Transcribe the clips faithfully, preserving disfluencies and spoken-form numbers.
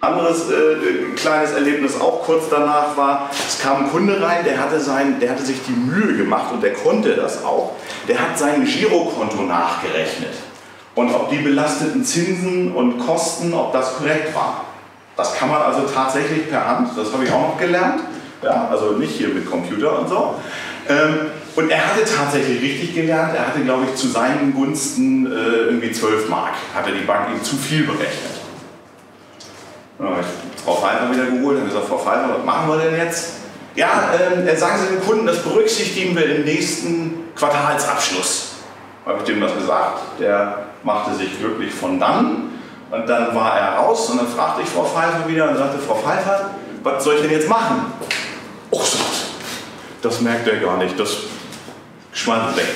Anderes äh, kleines Erlebnis auch kurz danach war, es kam ein Kunde rein, der hatte, sein, der hatte sich die Mühe gemacht und der konnte das auch. Der hat sein Girokonto nachgerechnet und ob die belasteten Zinsen und Kosten, ob das korrekt war. Das kann man also tatsächlich per Hand, das habe ich auch noch gelernt, ja, also nicht hier mit Computer und so. Ähm, und er hatte tatsächlich richtig gelernt, er hatte, glaube ich, zu seinen Gunsten äh, irgendwie zwölf Mark, hatte die Bank ihm zu viel berechnet. Dann habe ich Frau Pfeiffer wieder geholt und gesagt, Frau Pfeiffer, was machen wir denn jetzt? Ja, äh, sagen Sie dem Kunden, das berücksichtigen wir im nächsten Quartalsabschluss. Habe ich dem das gesagt, der machte sich glücklich von dann und dann war er raus und dann fragte ich Frau Pfeiffer wieder und sagte, Frau Pfeiffer, was soll ich denn jetzt machen? Oh, das merkt er gar nicht, das schmeißt weg.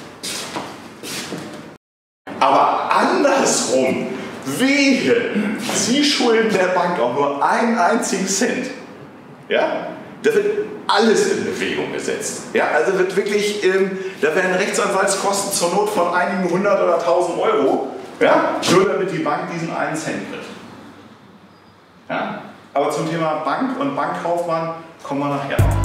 Aber andersrum, wehe, Sie schulden der Bank auch nur einen einzigen Cent. Ja? Da wird alles in Bewegung gesetzt. Ja? Also wird wirklich, ähm, da werden Rechtsanwaltskosten zur Not von einigen hundert oder tausend Euro, ja? Nur damit die Bank diesen einen Cent kriegt. Ja? Aber zum Thema Bank und Bankkaufmann kommen wir nachher noch.